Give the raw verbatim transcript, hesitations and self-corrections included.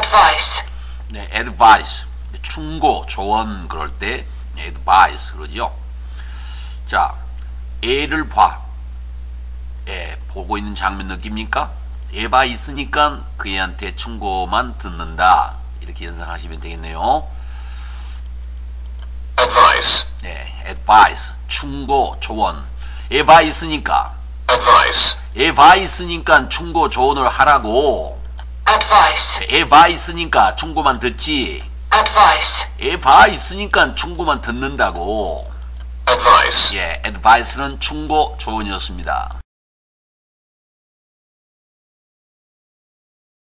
advice, 네, advice. 충고, 조언 그럴 때 advice 그러죠. 자, 애를 봐. 애 보고 있는 장면 느낍니까? 애봐 있으니까 그 애한테 충고만 듣는다. 이렇게 연상하시면 되겠네요. advice, 네, advice. 충고, 조언. 애봐 있으니까 advice, 애봐 있으니까 충고, 조언을 하라고. advice, 애봐 있으니까 충고만 듣지. advice, 애봐 있으니까 충고만 듣는다고. advice. 예, advice는 충고, 조언이었습니다.